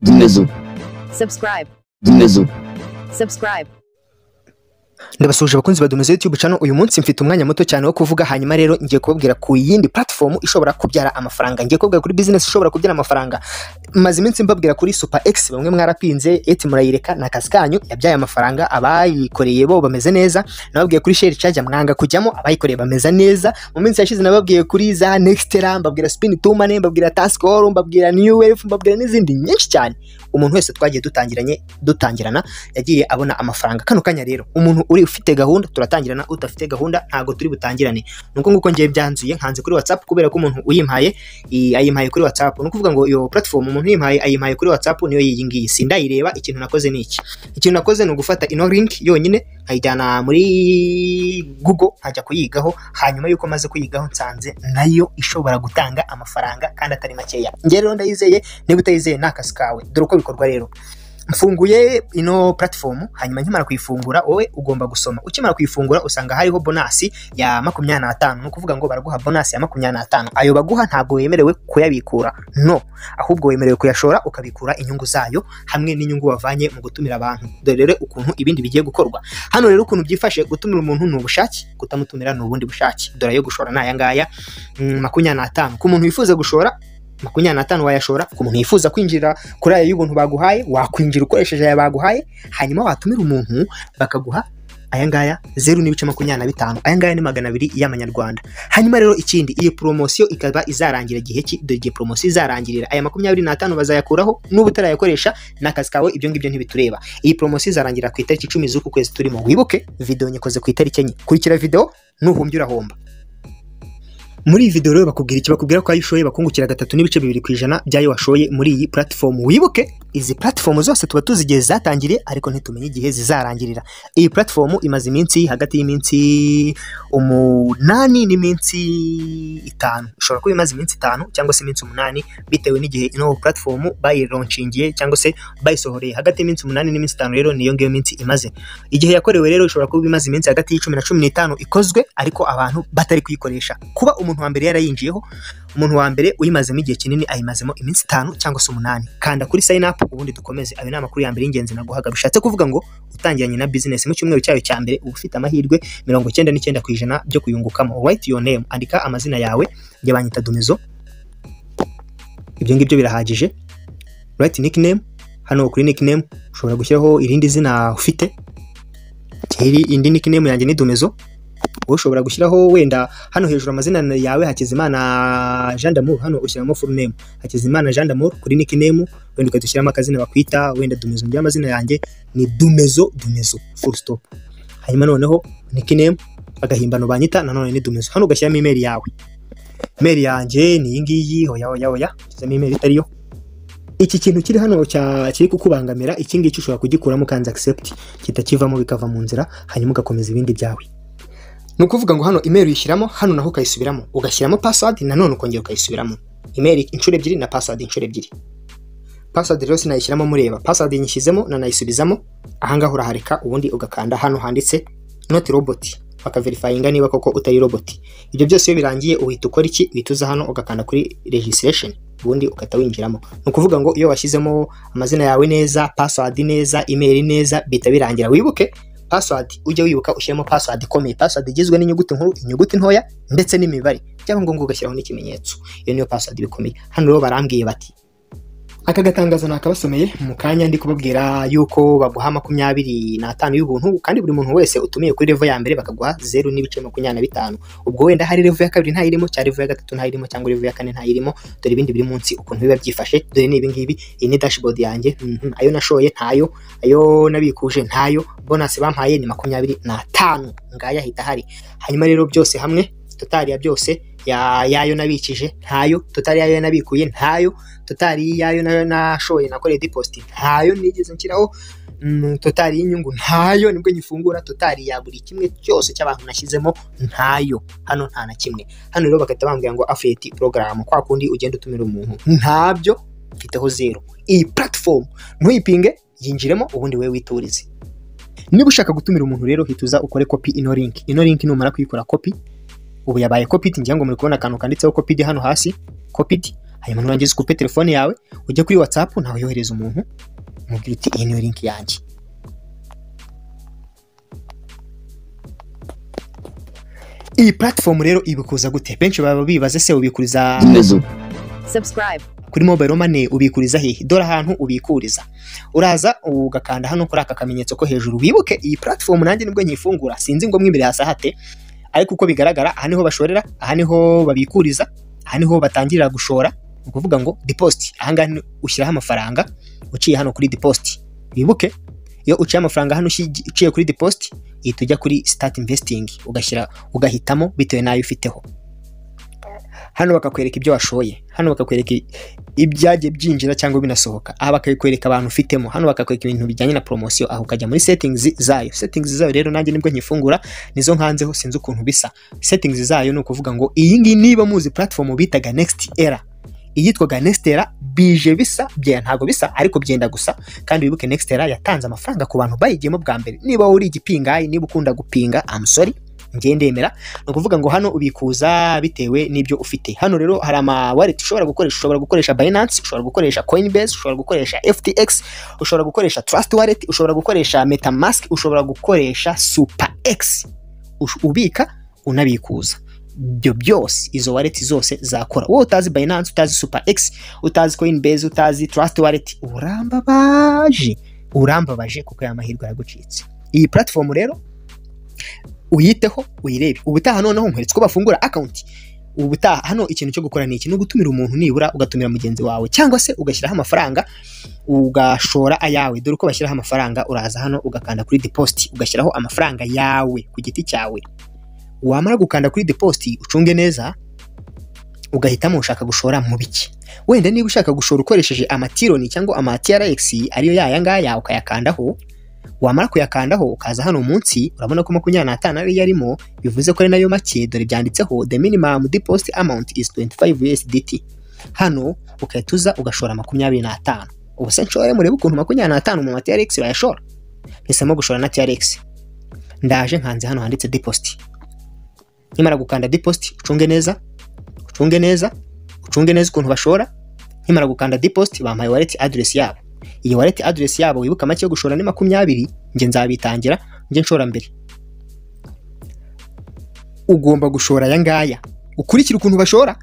Dumezo. Subscribe. Dumezo. Subscribe. Ndabasuje abakunzi ba Dumezo YouTube channel. Uyu munsi mfite umwanya muto cyane wo kuvuga, hanyuma rero ngiye kubabwira ku yindi platform ishobora kubyara amafaranga. Ngiye kubabwira kuri business ishobora kubyara amafaranga. Maze iminsi mbabwira kuri Super X, bamwe mwarapinze eti murayireka na kazi kanyu yabyaye amafaranga, abayikoreye bo bameze neza. Nababwiye kuri Share Charge mwanga kujyamo, abayikoreye bameze neza. Mu minsi yashize nababwiye kuri za Nextera, mbabwira Spin to Money, mbabwira Task All, mbabwira New Wealth, mbabwira n'izindi nyinshi cyane. Umuntu wese twagiye dutangirana yagiye abona amafaranga. Kano kanya rero umuntu uri ufite gahunda turatangirana, utafite gahunda ntago turi butangirane. Nuko nguko ngiye byanzuye, nkanze kuri WhatsApp kubera ko umuntu uyimpaye ayimpaye kuri WhatsApp. Nuko kuvuga ngo iyo platform umuntu ayimpaye kuri WhatsApp niyo iyi ngiyi. Sindayireba. Ikintu nakoze ni iki? Ikintu nakoze ni ugufata ino link yonyine nkayijyana muri Google nkajya kuyigaho, hanyuma yuko maze kuyigaho nsanze nayo ishobora gutanga amafaranga kandi atari makeya. Nge rero ndayizeye, niba utayizeye nakasi kawe. Dore uko bikorwa rero. Mfunguye ino platform, hanyuma nkimara kuyifungura wowe ugomba gusoma. Ukimara kuyifungura usanga hariho bonus ya 25. Nukuvuga ngo baraguha bonus ya 25. Ayo baguha ntabwo wemerewe kuyabikura, no, ahubwo wemerewe kuyashora ukabikura inyungu zayo hamwe n'inyungu wavanye mu gutumira abantu. Dore rero ukuntu ibindi bigiye gukorwa. Hano rero ukuntu byifashe: gutumira umuntu ni ubushake, kutamutumira ni ubundi bushake. Dore yo gushora naya ngaya 25. Ku muntu wifuza gushora 25 wayashora. Ku muntu yifuza kwinjira kuri aya y'ubuntu baguhaye, wakwinjira ukoresheje aya baguhaye, hanyuma watumira umuntu bakaguha aya ngaya 0.25. Aya ngaya ni 200 y'amanyarwanda. Hanyuma rero ikindi, iyi promotion ikaba izarangira gihe ki? Dore igihe promotion izarangirira aya 25 bazayakuraho, n'ubu utarayakoresha n'akazi kawe, ibyo ngibyo ntibitureba. Iyi promotion izarangira ku itariki 10 z'uku kwezi turimo. Wibuke video nyikoze ku itariki enye. Kurikira video nuhumbye urahomba. Muri iyi video rero bakubwira ko ayishoye bakungukira 3.2% byayo washoye muri iyi platform. Wibuke izi platform zose tuba tuzigiye zatangiriye, ariko ntitumenye igihe zizarangirira. Iyi platform imaze iminsi hagati y'iminsi 8 n'iminsi 5. Ishobora kuba imaze iminsi 5 cyangwa se iminsi 8 bitewe n'igihe ino platform bayilaunching cyangwa se bayisohoreye. Hagati y'iminsi 8 n'iminsi 5 rero niyo ngiyo minsi imaze. Igihe yakorewe rero ishobora kuba imaze iminsi hagati y'10 na 15 ikozwe, ariko abantu batari kuyikoresha. Kuba umuntu wa mbere yarayinjiyeho, umuntu wa mbere uyimazemo igihe kinini ayimazemo iminsi 5 cyangwa se 8. Kanda kuri sign up ubundi dukomeze. Ayo ni amakuru ya mbere y'ingenzi naguhaga. Bishatse kuvuga ngo utangiranye na business mu cyumweru cyayo cya mbere uba ufite amahirwe 99% byo kuyungukamo. Write your name, andika amazina yawe. Njye banyita Dumezo, ibyo ngibyo birahagije. Write nickname. Hano kuri nickname ushobora gushyiraho irindi zina ufite. Indi nickname yanjye ni Dumezo. Ushobora gushyiraho wenda hano hejuru amazina yawe Hakizimana Jean d'Amour, hano ushyiramo full name Hakizimana Jean d'Amour. Kuri nickname wenda ukadushyiramo akazina bakwita, wenda Dumezo. Njye amazina yanjye ni Dumezo full stop. Hanyuma noneho nickname agahimbano banyita nanone ni Dumezo. Hano ugashyiramo email yawe. Email yanjye ni iyi ngiyi. Oya shyiramo email itariyo. Iki kintu kiri hano kiri kukubangamira, iki ngiki ushobora kugikuramo kanza accept, kitakivamo bikava mu nzira, hanyuma ugakomeza ibindi byawe. Nukuvuga ngo hano email uyishyiramo, hano naho ukayisubiramo, ugashyiramo password nanone ukongera ukayisubiramo. Email inshuro ebyiri na password inshuro ebyiri. Password rero sinayishyiramo mureba. Password nyishyizemo na nayisubizamo. Aha ngaho urahareka ubundi ugakanda hano handitse not robot, bakaverifyinga niba koko utari robot. Ibyo byose iyo birangiye uhita ukora iki? Uhita hano ugakanda kuri registration, ubundi ukata winjiramo. Nukuvuga ngo iyo washyizemo amazina yawe neza, password neza, email neza, bita birangira. Wibuke password, ujye wibuka ushyiramo password ikomeye. Password igizwe n'inyuguti nkuru, inyuguti ntoya ndetse n'imibare, cyangwa ngo ugashyiraho n'ikimenyetso. Iyo niyo password bikomeye. Hano rero barambwiye bati aka gatangazo nakabasomeye mu kanya ndi kubabwira yuko baguha 25 y'ubuntu, kandi buri muntu wese utumiye kuri level ya mbere bakaguha 0.25. Ubwo wenda hari level ya kabiri ntayirimo, cyangwa level ya gatatu ntayirimo, cyangwa level ya kane ntayirimo. Dore ibindi biri munsi ukuntu biba byifashe. Dore ni ibingibi. Iyi ni dashboard yanjye. Ayo nashoye ntayo, ayo nabikuje ntayo, bonus bampaye ni 25. Ngaya hita hari. Hanyuma rero byose hamwe total ya byose yayo nabikije ntayo, total yayo nabikuye ntayo, total yayo nashoye nakoreye deposit ntayo nigeze nshyiraho, total y'inyungu ntayo. Nibwo nyifungura total ya buri kimwe cyose cy'abantu nashyizemo ntayo. Hano nta na kimwe. Hano rero bakata bambwira ngo affiliate program, kwa kundi ugenda utumira umuntu, ntabyo, mfiteho 0. Iyi platform ntuyipinge, yinjiremo ubundi wewe witurize. Niba ushaka gutumira umuntu rero hituza ukore copy ino link. Ino link numara kuyikora copy, ubu yabaye copied. Ngira ngo muri kubona akantu kanditseho copied hano hasi, copied. hanyuma nurangiza ukupe telefone yawe ujye kuri WhatsApp nawe yohereza umuntu umubwira uti iyi niyo link yanjye. Iyi platform rero ibikuza gute? Benshi baba bibaza se ubikuriza subscribe kuri mobile money, ubikuriza hehe? Dore ahantu ubikuriza, uraza ugakanda hano kuri aka kamenyetso ko hejuru. Wibuke iyi platform nanjye nibwo nyifungura, sinzi ngo mw'imbere hasa hate, ariko uko bigaragara aha niho bashorera, aha niho babikuriza, aha niho batangirira gushora. Ukuvuga ngo deposit, aha ngaha ushyiraho amafaranga uciye hano kuri deposit. Wibuke iyo uciye amafaranga hano uciye kuri deposit ihita ujya kuri start investing, ugahitamo bitewe nayo ufiteho. Hano bakakwereka ibyo washoye, hano bakakwereka ibyagiye byinjira cyangwa binasohoka, aha bakakwereka abantu ufitemo, hano bakakwereka ibintu bijyanye na promotion, aho ukajya muri settings zayo rero nanjye nibwo nyifungura, nizo nkanzeho sinzi ukuntu bisa. Settings zayo ni ukuvuga ngo iyi ngiyi niba muzi platform bitaga Next Era, iyitwaga Next Era bije bisa ntago bisa ariko byenda gusa. Kandi wibuke Next Era yatanze amafaranga ku bantu bayigiyemo bwa mbere. Niba uri igipingayi, niba ukunda gupinga, I'm sorry, ngende yemera. No kuvuga ngo hano ubikuza bitewe n'ibyo ufite. Hano rero hari ama wallet ushobora gukoresha Binance, ushobora gukoresha Coinbase, ushobora gukoresha FTX, ushobora gukoresha Trust Wallet, ushobora gukoresha MetaMask, ushobora gukoresha SuperX. Ubika unabikuza. Ibyo byose izo wallet zose zakora. Wowe utazi Binance, utazi SuperX, utazi Coinbase, utazi Trust Wallet, urambabaje kuko ya mahirwe yagucitse. Iyi platform rero uyiteho uyirebe. Ubutaha noneho nkweretse ko bafungura account. Ubutaha hano ikintu cyo gukora ni iki, no gutumira umuntu, nibura ugatumira mugenzi wawe, cyangwa se ugashyiraho amafaranga ugashora ayawe. Dore uko bashyiraho amafaranga, uraza hano ugakanda kuri deposit, ugashyiraho amafaranga yawe ku giti cyawe. Wamara gukanda kuri deposit ucunge neza, ugahitamo ushaka gushora mu biki. Wenda niba ushaka gushora ukoresheje amatironi cyangwa amaTRX ariyo yaya ukayakandaho. Wamara kuyakandaho ukaza hano munsi, urabona ko 25 ari yarimo, bivuze ko ari nayo make. Dore byanditseho the minimum deposit amount is 25 USDT. Hano ukayituza ugashora 25. Ubuse nshore murebe ukuntu 25 mu TRX bayashora. Hisemo gushora na TRX. Ndaje nkanze hano handitse deposit. Nimara gukanda deposit ucunge neza ukuntu bashora. Nimara gukanda deposit bampaye wallet address yabo. Iyi wallet address yabo wibuka make yo gushora ni 20. Nge nzabitangira nge nshora mbere. Ugomba gushora yangaya, ukurikira ukuntu bashora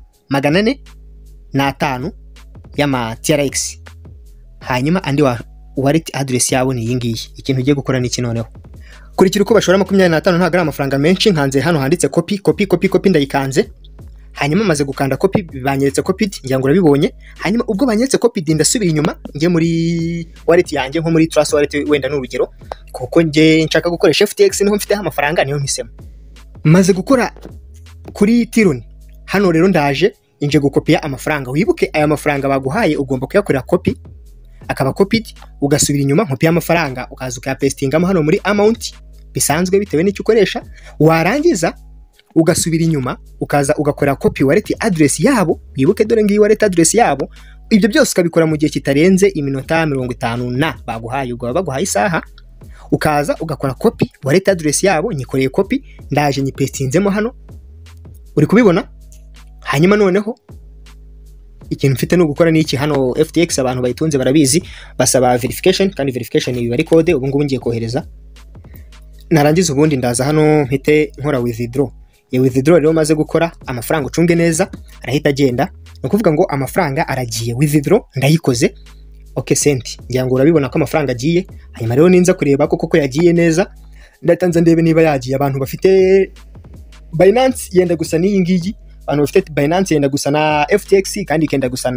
405 y'ama TRX. Hanyuma andi wallet address yabo ni iyi ngiyi. Ikintu ugiye gukora ni iki noneho, kurikira uko bashora 25 ntago ari amafaranga menshi. Nkanze hano handitse copy ndayikanze. Hanyuma maze gukanda copy banyeretse copied, ngira ngo urabibonye. Hanyuma ubwo banyeretse copied ndasubira inyuma nge muri wallet yanjye, nko muri Trust Wallet wenda n'urugero, kuko nge nshaka gukoresha FTX niho mfite amafaranga, niyo mpisemo. Maze gukora kuri Tironi hano rero ndaje inje gukopia amafaranga. Wibuke aya mafaranga baguhaye ugomba kuyakorera copy, akaba copied, ugasubira inyuma nkopia amafaranga ukaza ukayapestingamo hano muri amount bisanzwe bitewe n'icyo ukoresha. Warangiza ugasubira inyuma ukaza ugakora copy wallet address yabo. Wibuke dore ngiyi wallet address yabo. Ibyo byose ukabikora mu gihe kitarenze iminota 50 na baguhaye. Ubwo baguhaye isaha, ukaza ugakora copy wallet address yabo. Nyikoreye copy, ndaje nyipestinzemo hano, uri kubibona. Hanyuma noneho ikintu mfite no gukora ni iki. Hano FTX abantu bayitunze barabizi, basaba verification, kandi verification ibi bari code. Ubu ngubu ngiye kohereza, narangiza ubundi ndaza hano mpite nkora withdraw. Withdraw rero maze gukora amafaranga ucunge neza arahita agenda. No kuvuga ngo amafaranga aragiye. Withdraw ndayikoze, okay sent. Ngira ngo urabibona ko amafaranga agiye. Hanyuma rero ninza kureba koko yagiye neza, ndatanze ndebe niba yagiye. Abantu bafite Binance yenda gusa n'iyi ngiyi, abantu bafite Binance yenda gusa na FTX, kandi kenda gusa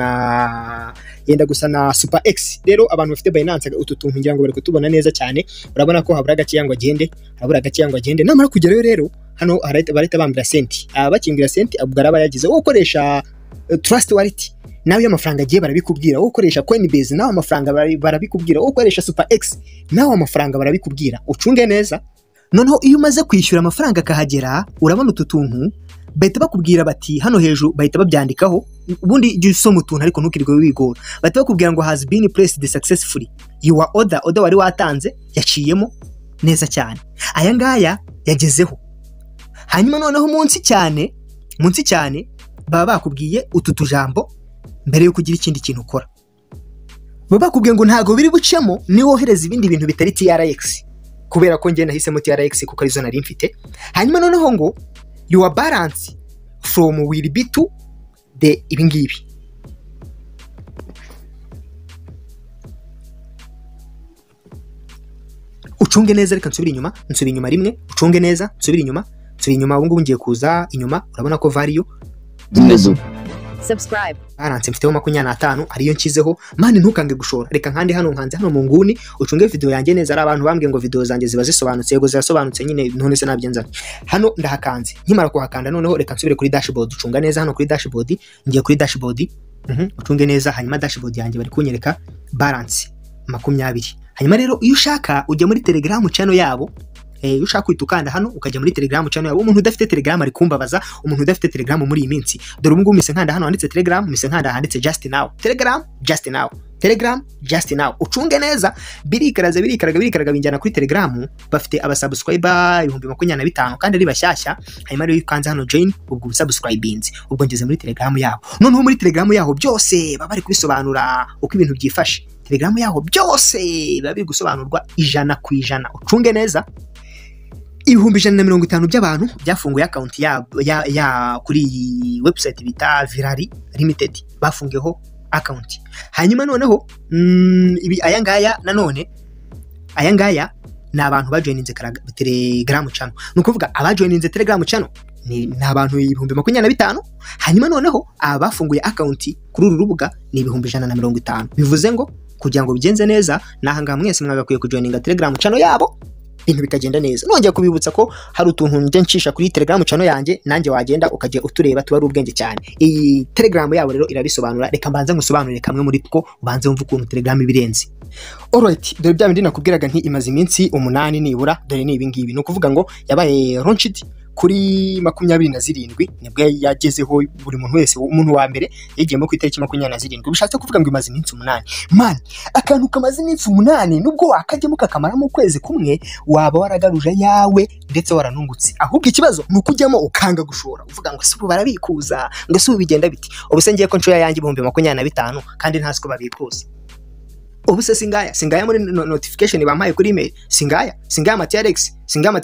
na SuperX. Rero abantu bafite Binance utu tuntu ngira ngo bari kutubona neza cyane. Urabona ko habura gake yango agende, namara kugerayo rero hano barita bambira senti. Bakingira senti abugara bayagize. Wo ukoresha Trust Wallet nawe amafaranga agiye barabikubwira. Wo ukoresha Coinbase nawe amafaranga barabikubwira. Wo ukoresha SuperX nawe amafaranga barabikubwira. Ucunge neza. Noneho iyo umaze kwishyura amafaranga kahagera, urabona utu tuntu bahita bakubwira bati hano hejuru, bahita babyandikaho. Ubundi jya usoma utuntu ariko ntukirwe wigora. Bahita bakubwira ngo has been placed successfully, your order wari watanze yaciyemo neza cyane. Aya ngaya yagezeho. Hanyuma noneho munsi cyane baba bakubwiye utu tujambo mbere yo kugira ikindi kintu ukora. Baba bakubwiye ngo ntago biri bucemo ni wohereza ibindi bintu bitari TRX, kubera ko njye nahisemo TRX kuko arizo nari mfite. Hanyuma noneho ngo your balance from will be to the ibingibi. Ucunge neza, reka nsubira inyuma rimwe, ucunge neza, nsubira inyuma, ubu ngubu ngiye kuza inyuma, urabona ko value subscribe balance mfiteho 25 ariyo nshyizeho. Mani ntukange gushora, reka nkandi hano nkanze hano mu nguni, ucunge video yanjye neza. Ari abantu bambwiye ngo video zanjye ziba zisobanutse, yego zirasobanutse nyine, none se nabyenza hano ndahakanze. Nkimara kuhakanda noneho reka nsubire kuri dashboard. Ucunga neza hano kuri dashboard, ngiye kuri dashboard, ucunge neza. Hanyuma dashboard yanjye bari kunyereka balance 20. Hanyuma rero iyo ushaka ujya muri Telegram channel yabo, iyo ushaka kwitukanda hano ukajya muri Telegram channel yabo. Umuntu udafite Telegram ari kumbabaza, umuntu udafite Telegram muri iyi minsi, dore ubu ngubu mise nkanda hano handitse Telegram, mise nkanda handitse just now. Telegram just now. Ucunge neza, birikaraga binjyana kuri Telegram. Bafite abasubscriber 25,000 kandi ari bashyashya. Hanyuma rero ukanze hano join, ubwo subscribinze, ubwo ngeze muri Telegram yabo. Noneho muri Telegram yaho byose baba bari kubisobanura uko ibintu byifashe. Telegram yaho byose baba biri gusobanurwa 100%. Ucunge neza. 150 by'abantu byafunguye account ya kuri website bita Virari Limited, bafungeho account. Hanyuma noneho ibi ayangaya nanone, ayangaya ni abantu bajoininze Telegram channel. Nukuvuga abajoininze Telegram channel ni abantu 25,000. Hanyuma noneho abafunguye account kuri uru rubuga ni 150. Bivuze ngo kugira ngo bigenze neza nahanga mwese mwagakwiye kujoininga Telegram channel yabo, ibintu bikagenda neza. Nongeye kubibutsa ko hari utuntu njye ncisha kuri Telegram channel yanjye, nanjye wagenda ukajya utureba, tuba ari ubwenge cyane. Iyi Telegram yabo rero irabisobanura, reka mbanze ngusobanurire kamwe muri two ubanze wumva ukuntu Telegram ibirenze. Alright, dore bya bindi nakubwiraga nti imaze iminsi 8 nibura, dore ni ibingibi. No kuvuga ngo yabaye launched kuri 27 nibwo yagezeho. Buri muntu wese, umuntu wa mbere yagiyemo ku itariki 27. Bishatse kuvuga ngo imaze iminsi 8. Man, akantu kamaze iminsi 8 nubwo wakajyemo kakamara mu kwezi kumwe, waba waragaruje yawe ndetse waranungutse. Ahubwo ikibazo ni ukujyamo ukanga gushora, uvuga ngo subu barabikuza, ngo subu bigenda biti. Ubuse ngiye ko nshoya yanjye 25,000 kandi ntazi ko babikuza. Ubuse singaya muri notification bampaye kuri email, singaya TRX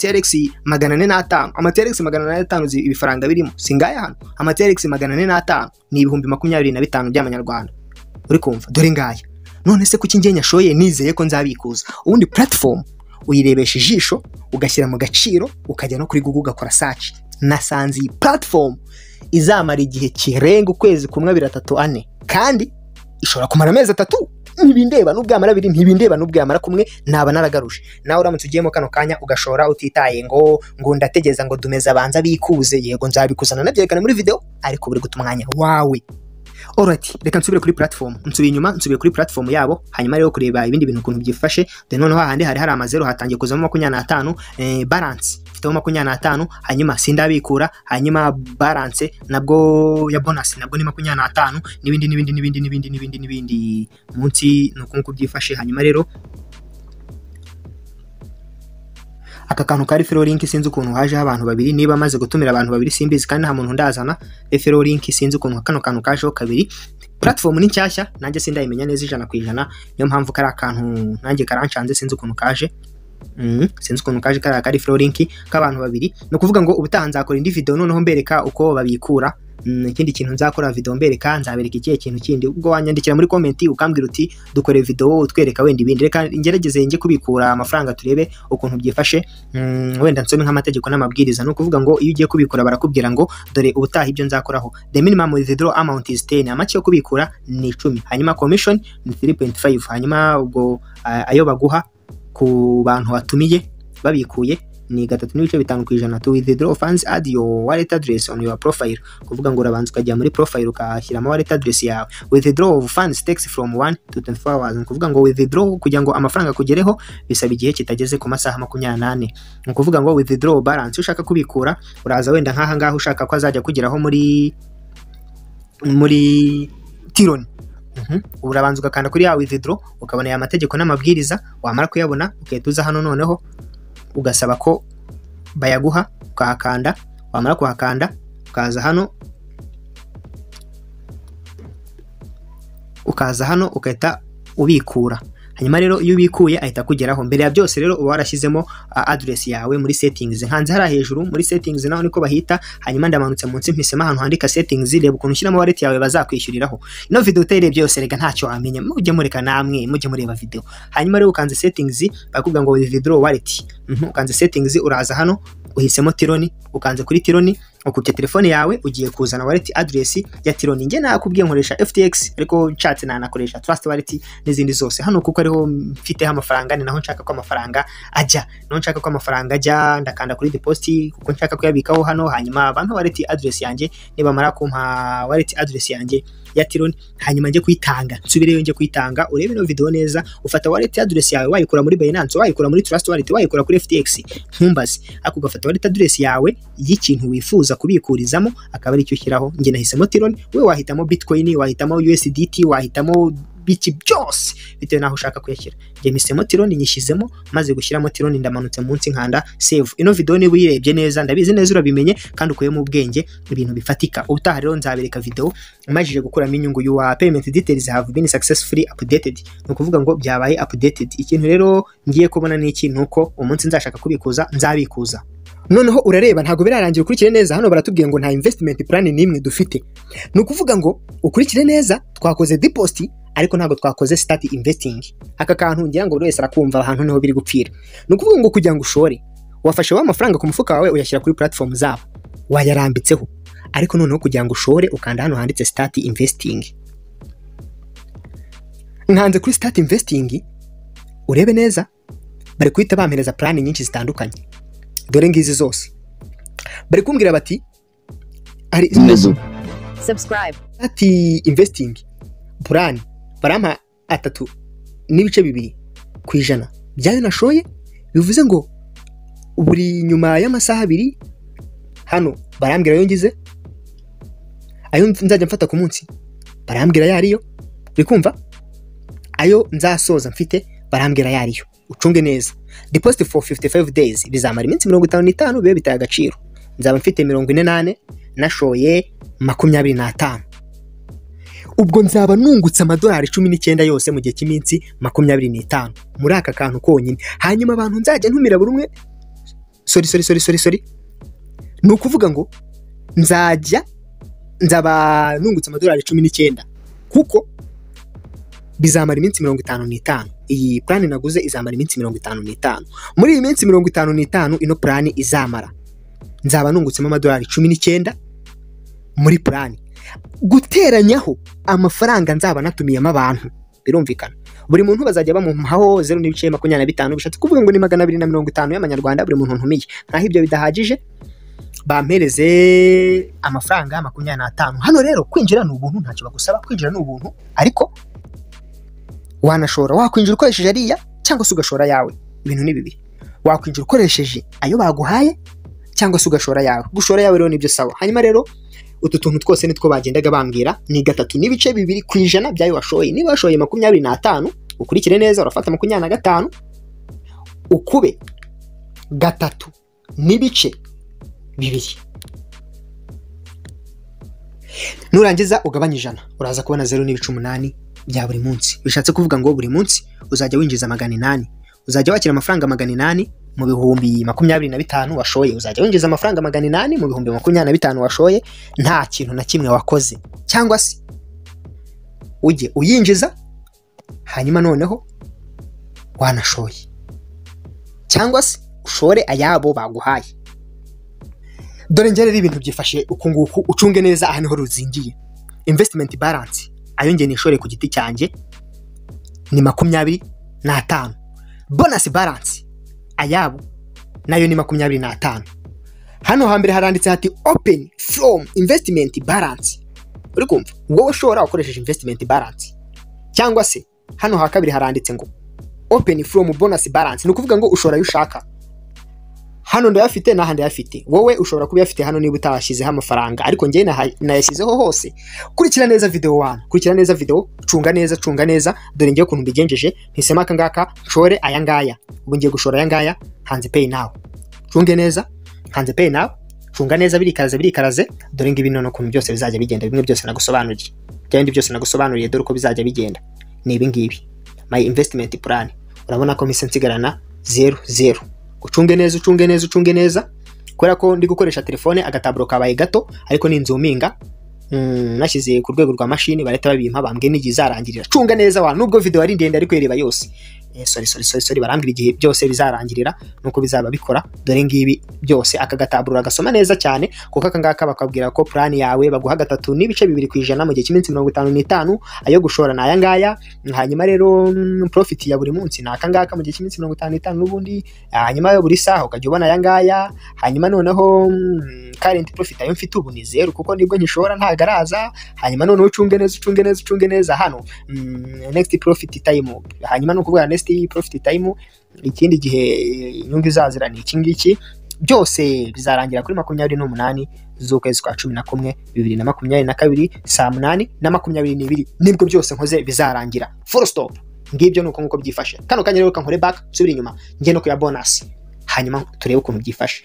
405, TRX 405 ibifaranga birimo, singaya hano TRX 405 ni 25,000 by'amanyarwanda. Uri kumva? Dore ngaya. None se kuki njye nyashoye nizeye ko nzabikuza? Ubundi platform uyirebesha ijisho, ugashyira mu gaciro, ukajya no kuri Google ugakora search. Nasanze iyi platform izamara igihe kirenga ukwezi kumwe 3-4 kandi ishobora kumara amezi 3. Ntibindeba n'ubwamara 2, ntibindeba n'ubwamara kumwe, naba naragaruje. Nawe uramutse ugiyemo kano kanya ugashora utitaye ngo ndategeza ngo dumeza abanza bikuze, yego nzabikuzana nabyerekana muri video, ariko buri gutumwanya wawe. Alright, reka nsubire kuri platform. Nsubiye kuri platform yabo. Hanyuma rero kureba ibindi bintu ukuntu byifashe. Noneho hahandi hari amazero hatangiye kuzamo 25. Balance mfiteho 25. Hanyuma sindabikura. Hanyuma balance nabwo ya bonus nabwo ni 25. N'ibindi munsi nuko byifashe. Hanyuma rero aka kantu kari referral link sinzi ukuntu haje abantu babiri, niba maze gutumira abantu babiri simbizi kandi nta muntu ndazana referral link, sinzi ukuntu kano kantu kajeho kabiri. Platform ni nshyashya nanjye sindayimenya neza 100%, niyo mpamvu kari akantu nanjye karancanze, sinzi ukuntu kaje. Sinzi ukuntu kaje kari referral link k'abantu babiri. No kuvuga ngo ubutaha nzakora indi video noneho mbereka uko babikura. Ikindi kintu nzakora video mbereka, nzabereka ikihe kintu kindi. Ubwo wanyandikira muri comment ukambwira uti dukore video utwereka wenda ibindi, reka ngerageze nje kubikura amafaranga turebe ukuntu byifashe. Wenda nsome nk'amategeko n'amabwiriza. No kuvuga ngo iyo ugiye kubikura barakubwira ngo dore ubutaha ibyo nzakoraho. The minimum withdrawal amount is 10. Amace yo kubikura ni 10. Hanyuma commission ni 3.5. Hanyuma ubwo ayo baguha ku bantu watumiye babikuye ni 3.5% to withdraw funds. Add your wallet address on your profile. Kuvuga ngo urabanza ukajya muri profile ukashyira ama wallet address yawe. Withdraw of funds takes from 1 to 24 hours. Kuvuga ngo withdraw kugira ngo amafaranga kugereho bisaba igihe kitageze ku masaha 28. Kuvuga ngo withdraw balance ushaka kubikura uraza wenda nkaha ngaho ushaka ko azajya kugeraho muri Tiron. Urabanza ugakanda kuri ya withdraw ukabona ya mategeko n'amabwiriza, wamara kuyabona uketuza hano noneho ugasaba ko bayaguha, ukahakanda. Wamara kuhakanda ukaza hano ukaza hano ugahita ubikura. Hanyuma rero iyo ubikuye ahita kugeraho. Mbere ya byose rero uba warashyizemo address yawe muri settings. Hanze hari hejuru muri settings naho niko bahita. Hanyuma ndamanutse munsi mpisemo ahantu handika settings, reba ukuntu ushyiramo wallet yawe bazakwishyuriraho. Ino video utayirebye yose rega ntacyo wamenya, mujye mureka namwe mujye mureba video. Hanyuma rero ukanze settings bakubwira ngo withdraw wallet. Ukanze settings uraza hano uhisemo Tironi, ukanze kuri Tironi ukubye telefone yawe ugiye kuzana wallet address ya Tironi. Nge nakubwiye nkoresha FTX ariko nshatse nakoresha Trust Wallet n'izindi zose hano kuko ariho mfite amafaranga, ni naho nshaka ko amafaranga ajya. Naho nshaka ko amafaranga ajya ndakanda kuri deposit kuko nshaka kuyabikaho hano. Hanyuma abantu wallet address yanjye nibamara kumpa wallet address yanjye ya Tironi, hanyuma nje kuyitanga, nsubireyo nje kuyitanga. Urebe no video neza, ufata wallet address yawe wayikura muri Binance, wayikura muri Trust Wallet, wayikura kuri FTX, ntumbaze. Ako gafata wallet address yawe y'ikintu wifuza kubikurizamo akaba ari cyo ushyiraho. Nge nahisemo Tironi, we wahitamo Bitcoin, wahitamo USDT, wahitamo biki byose bitewe naho ushaka kuyashyira. Nge misemo Tironi nyishyizemo, maze gushyiramo Tironi ndamanutse munsi nkanda save. Ino video niba uyirebye neza ndabizi neza urabimenye kandi ukuyemo ubwenge ibintu bifatika. Ubutaha rero nzabereka video amajije gukuramo inyungu. Your payment details have been successfully updated. No kuvuga ngo byabaye updated. Ikintu rero ngiye kubona ni iki, nuko umunsi nzashaka kubikuza nzabikuza. Noneho urareba ntago birarangira, ukurikire neza. Hano baratubwiye ngo nta investment plan nimwe dufite. No kuvuga ngo ukurikire neza, twakoze deposit ariko ntago twakoze start investing. Aka kantu ngira ngo buri wese arakumva ahantu niho biri gupfira. No kuvuga ngo kugira ngo ushore wafashe wa mafaranga ku mufuka wawe uyashyira kuri platform zabo wayarambitseho, ariko noneho kugira ngo ushore ukanda hano handitse start investing. Nkanze kuri start investing, urebe neza bari kuhita bampereza plan nyinshi zitandukanye. Dore ngizi zose bari kumbwira bati ari subscribe ati investing plan barampa 3.2% byayo nashoye. Bivuze ngo buri nyuma y'amasaha 2 hano barambwira yo ngize ayo nzajya mfata ku munsi, barambwira yariyo. Bikumva ayo nzasoza mfite barambwira yariyo. Ucunge neza. Deposit for 55 days bizamara iminsi 55 bibe bitaye agaciro. Nzaba mfite 48 nashoye 25. Ubwo nzaba nungutse amadolari 19 yose mu gihe cy'iminsi 25 muri aka kantu konyine. Hanyuma abantu nzajya ntumira buri umwe sorry no kuvuga ngo nzaba nungutse amadolari 19 kuko bizamara iminsi 55. Iyi plan naguze izamara iminsi 55. Muri iyi minsi 55 ino plan izamara nzaba nungutsemo amadolari 19 muri plan. Guteranyaho amafaranga nzaba natumiyemo abantu birumvikana. Buri muntu bazajya bamuhaho 0.25 bishatse kuvuga ngo ni 250 y'amanyarwanda buri muntu ntumiye. Naho ibyo bidahagije bampereze amafaranga 25. Hano rero kwinjira ni ubuntu, ntacyo bagusaba, kwinjira ni ubuntu, ariko wanashora wakwinjira ukoresheje ariya cyangwa se ugashora yawe. Ibintu ni bibiri, wakwinjira ukoresheje ayo baguhaye cyangwa se ugashora yawe. Gushora yawe rero nibyo sawa. Hanyuma rero utu tuntu twose nitwo bagendaga bambwira ni 3.2% byayo washoye. Niba washoye 25 ukurikire neza, urafata 25 ukube 3.2. Nurangiza ugabanya 100 uraza kubona 0.8 bya buri munsi. Bishatse kuvuga ngo buri munsi uzajya winjiza 800. Uzajya wakira amafaranga 800 mu bihumbi 25 washoye. Uzajya winjiza amafaranga 800 mu bihumbi 25 washoye nta kintu na kimwe wakoze, cyangwa se ujye uyinjiza hanyuma noneho wanashoye, cyangwa se ushore ayabo baguhaye. Dore ngere ibintu byifashe uku nguku, ucunge neza aha niho ruzingiye. Investment balance ayo nge nishore ku giti cyanjye ni 25. Bonus balance ayabo nayo ni 25. Hano hambere haranditse hati open from investment balance. Uri kumva wowe ushora ukoresheje investment balance, cyangwa se hano ha kabiri haranditse ngo open from bonus balance. No kuvuga ngo ushora yushaka. Hano ndayafite na handi yafite. Wowe ushobora kuba yafite hano niba utashizeho amafaranga, ariko nge nayashyizeho hose. Kurikira neza video 1, kurikira neza video, cunga neza. Dore ngiye ukuntu mbigenjeje, mpisema aka ngaka nshore aya ngaya. Ubu ngiye gushora aya ngaya hanze pay now. Cunge neza hanze pay now, cunga neza birikaraze dore ngibi none ukuntu byose bizajya bigenda bimwe byose nagusobanuriye byandi byose nagusobanuriye dore uko bizajya bigenda ni ibi ngibi my investment plan urabona ko mise nsigarana 0 ucunge neza kubera ko ndi gukoresha telefone agataburo kabaye gato ariko ni nzuminga nashyize ku rwego rwa machine bareta babimpa bambwe n'igihe izarangirira cunga neza wa nubwo video ari ndende ariko ireba yose sorry barambira igihe byose bizarangirira nuko bizaba bikora dore ngibi byose akagataburo gasoma neza cyane kuko akangaka bakabwira ko plan yawe baguha 3.2% mu gihe cy'iminsi 55 ayo gushora na ayangaya hanyuma rero profit ya buri munsi na akangaka mu gihe cy'iminsi 55 n'ubundi hanyuma yo buri saha ukajya ubona ayangaya hanyuma noneho current profit ayo mfite ubu ni 0 kuko nibwo nkishora nta garaza hanyuma noneho ucunge neza hano next profit time hanyuma no kuvuga next profit time ikindi gihe inyungu izazira ni iki ngiki byose bizarangira kuri 28 z'ukwezi kwa 11 2022 saa 8:22 nibwo byose nkoze bizarangira full stop ngibyo nuko nkuko byifashe kano kanya rero kankore back subira inyuma ngiye no kuya bonus hanyuma turebe ukuntu byifashe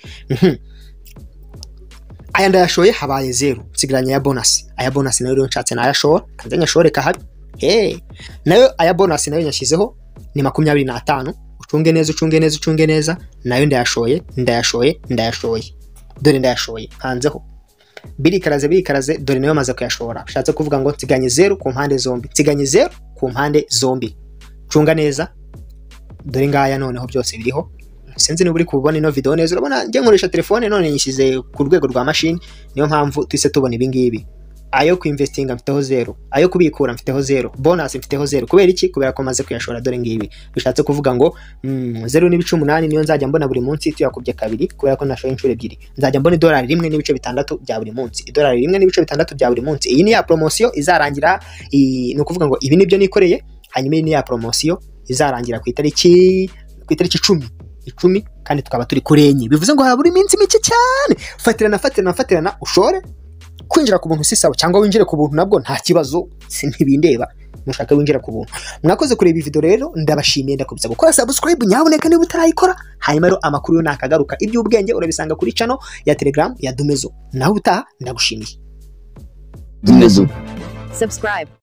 aya ndayashoye habaye 0 nsigaranye ya bonus aya bonus nayo rero nshatse nayashora kanze nyashore kahabi nayo aya bonus nayo nyashyizeho ni 25 ucunge neza nayo ndayashoye dore ndayashoye hanzeho birikaraze dore nayo maze kuyashora ushatse kuvuga ngo nsiganye 0 ku mpande zombi cunga neza dore ngaya noneho byose biriho sinzi niba uri kubona ino video neza urabona ngiye nkoresha telefone none nyishyize ku rwego rwa machine niyo mpamvu twise tubona ibi ngibi ayo kuinvestinga mfiteho 0 ayo kubikura mfiteho 0 bonus mfiteho 0 kubera iki kubera ko maze kuyashora dore ngibi bishatse kuvuga ngo 0.8 niyo nzajya mbona buri munsi tuyakubye kabiri kubera ko nashoye inshuro ebyiri nzajya mbona $1.6 bya buri munsi $1.6 bya buri munsi iyi ni ya promotion izarangira no kuvuga ngo ibi nibyo nikoreye hanyuma iyi ni ya promotion izarangira ku itariki 10 kandi tukaba turi kurenye bivuze ngo haburi iminsi mike cyane fatirana ushore kwinjira ku buntu sisabo cyangwa winjire ku buntu nabwo nta kibazo ntibindeba mushaka winjira ku buntu mwakoze kureba video rero ndabashimiye ndakubisa gukora subscribe nyaboneka niba utarayikora hanyuma rero amakuru yo nakagaruka iby'ubwenge urabisanga kuri channel ya Telegram ya Dumezo naho utaha ndagushimiye subscribe